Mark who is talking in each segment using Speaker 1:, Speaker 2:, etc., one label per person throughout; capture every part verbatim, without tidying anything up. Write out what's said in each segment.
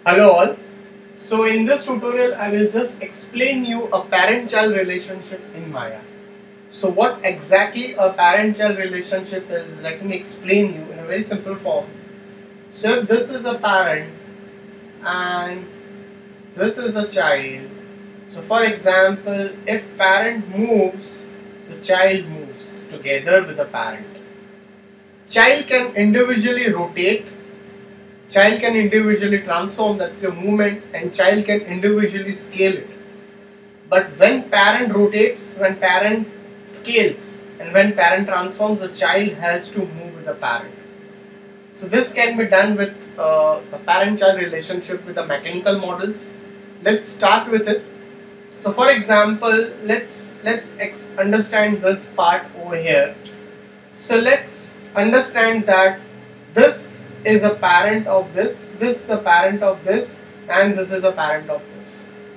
Speaker 1: Hello all. So in this tutorial I will just explain you a parent-child relationship in Maya. So what exactly a parent-child relationship is, let me explain you in a very simple form. So if this is a parent and this is a child, so for example if parent moves, the child moves together with the parent. Child can individually rotate, child can individually transform, that's your movement, and child can individually scale it. But when parent rotates, when parent scales, and when parent transforms, the child has to move with the parent. So this can be done with uh, the parent-child relationship with the mechanical models. Let's start with it. So for example, let's let's ex understand this part over here. So let's understand that this is a parent of this, this is a parent of this, and this is a parent of this.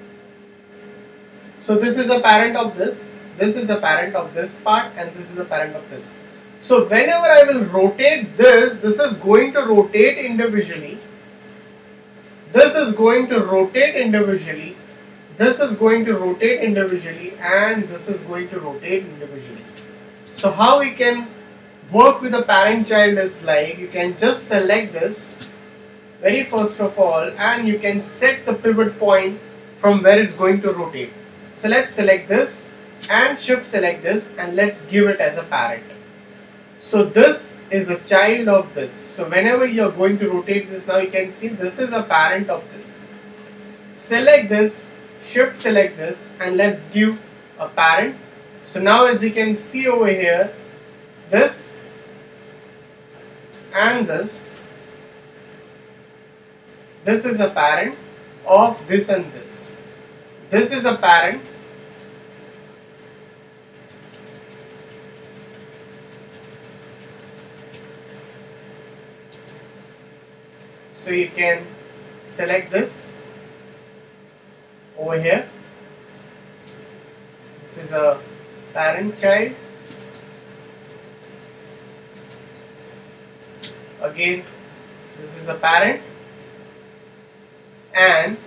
Speaker 1: So this is a parent of this, this is a parent of this part, and this is a parent of this. So whenever I will rotate this, this is going to rotate individually, this is going to rotate individually, this is going to rotate individually, and this is going to rotate individually. So how we can work with a parent child is like, you can just select this very first of all, and you can set the pivot point from where it's going to rotate. So let's select this and shift select this, and let's give it as a parent. So this is a child of this. So whenever you're going to rotate this, now you can see this is a parent of this. Select this, shift select this, and let's give a parent. So now as you can see over here, this and this, this is a parent of this and this. This is a parent so you can select this over here. This is a parent child. Again, this is a parent, and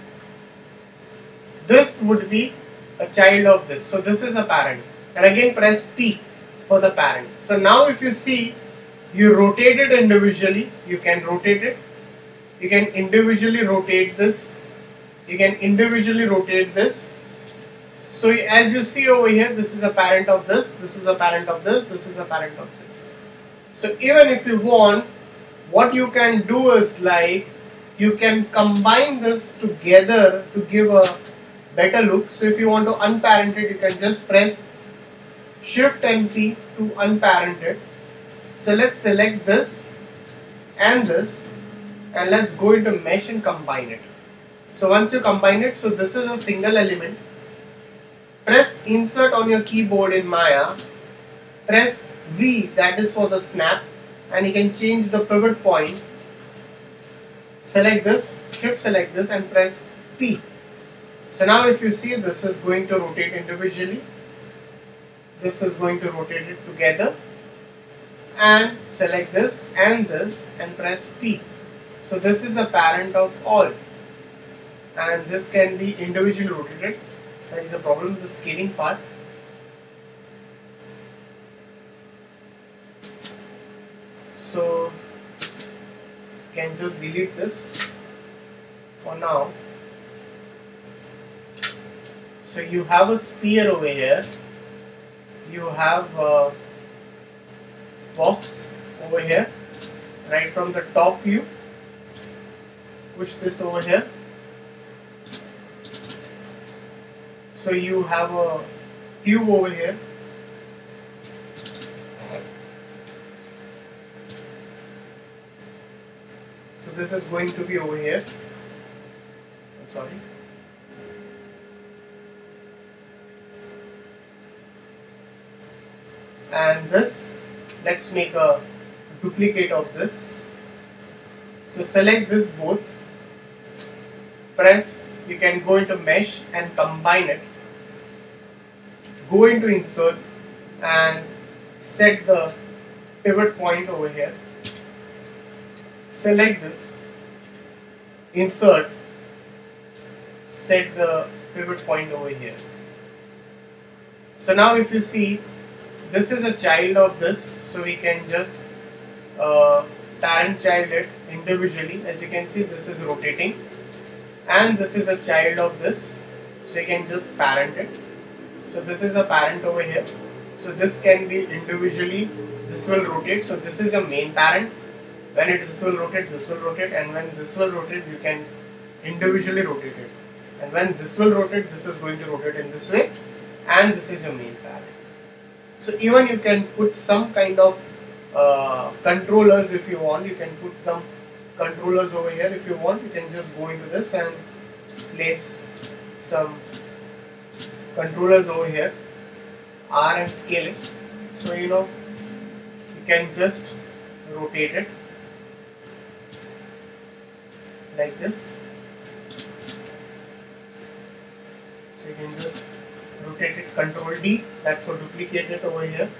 Speaker 1: this would be a child of this. So this is a parent, and again press P for the parent. So now if you see, you rotate it individually, you can rotate it, you can individually rotate this, you can individually rotate this. So as you see over here, this is a parent of this, this is a parent of this, this is a parent of this. So even if you want, what you can do is like, you can combine this together to give a better look. So if you want to unparent it, you can just press Shift and P to unparent it. So let's select this and this, and let's go into mesh and combine it. So once you combine it, so this is a single element. Press insert on your keyboard in Maya, press V, that is for the snap, and you can change the pivot point. Select this, shift select this, and press P. So now if you see, this is going to rotate individually, this is going to rotate it together, and select this and this and press P. So this is a parent of all, and this can be individually rotated. There is a problem with the scaling part. So you can just delete this for now. So you have a sphere over here, you have a box over here. Right from the top view, push this over here. So you have a tube over here. So this is going to be over here. I'm sorry. And this, let's make a duplicate of this. So select this both, press, you can go into mesh and combine it, go into insert and set the pivot point over here. Select this, insert, set the pivot point over here. So now if you see, this is a child of this, so we can just uh, parent child it individually. As you can see, this is rotating, and this is a child of this, so you can just parent it. So this is a parent over here, so this can be individually, this will rotate. So this is a main parent. When it this will rotate, this will rotate, and when this will rotate, you can individually rotate it. And when this will rotate, this is going to rotate in this way, and this is your main parent. So even you can put some kind of uh, controllers if you want. You can put some controllers over here if you want. You can just go into this and place some controllers over here, R and scaling. So you know you can just rotate it like this. So you can just rotate it, control D, that's for duplicate it over here.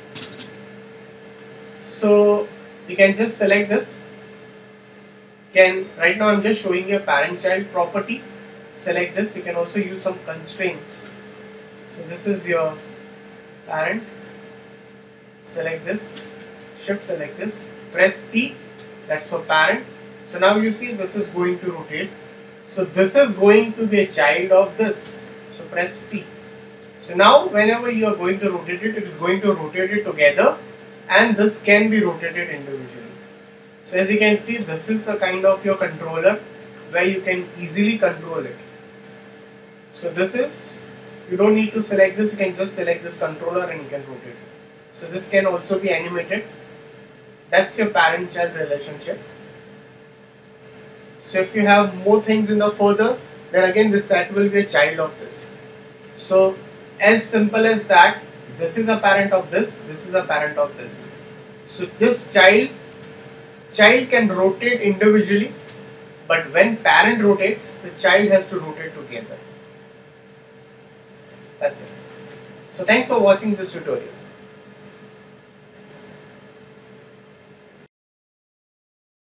Speaker 1: So you can just select this. Can right now I'm just showing you a parent child property. Select this. You can also use some constraints. So this is your parent. Select this. Shift select this. Press P. That's for parent. So now you see this is going to rotate. So this is going to be a child of this. So press P. So now whenever you are going to rotate it, it is going to rotate it together, and this can be rotated individually. So as you can see, this is a kind of your controller where you can easily control it. So this is, you don't need to select this, you can just select this controller and you can rotate it. So this can also be animated. That's your parent-child relationship. So if you have more things in the further, then again this that will be a child of this. So as simple as that, this is a parent of this, this is a parent of this. So this child, child can rotate individually, but when parent rotates, the child has to rotate together. That's it. So thanks for watching this tutorial.